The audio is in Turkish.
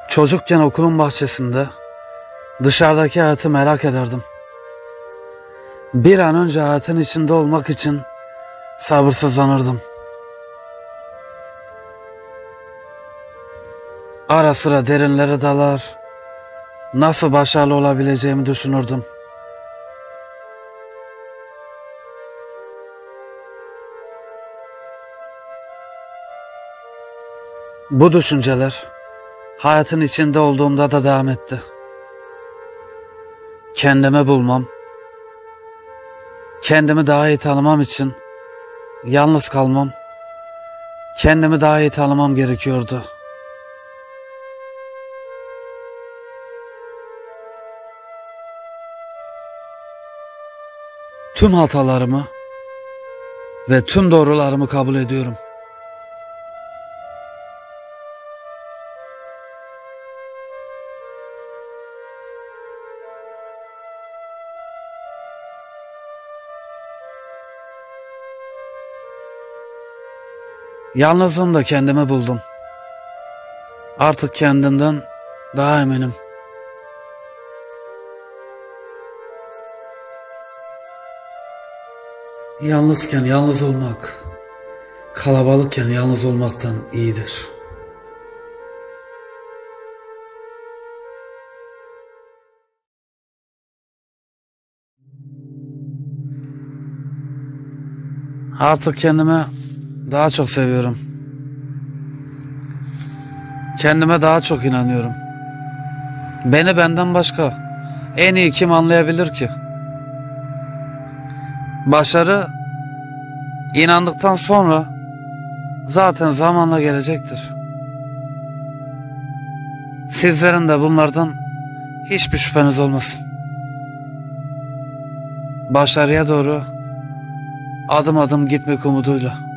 Çocukken okulun bahçesinde dışarıdaki hayatı merak ederdim. Bir an önce hayatın içinde olmak için sabırsızlanırdım. Ara sıra derinlere dalar, nasıl başarılı olabileceğimi düşünürdüm. Bu düşünceler hayatın içinde olduğumda da devam etti. Kendimi bulmam, kendimi daha iyi tanımam için yalnız kalmam, kendimi daha iyi tanımam gerekiyordu. Tüm hatalarımı ve tüm doğrularımı kabul ediyorum. Yalnızlığımda kendimi buldum. Artık kendimden daha eminim. Yalnızken yalnız olmak, kalabalıkken yalnız olmaktan iyidir. Artık kendimi daha çok seviyorum. Kendime daha çok inanıyorum. Beni benden başka en iyi kim anlayabilir ki? Başarı inandıktan sonra zaten zamanla gelecektir. Sizlerin de bunlardan hiçbir şüpheniz olmasın. Başarıya doğru adım adım gitmek umuduyla.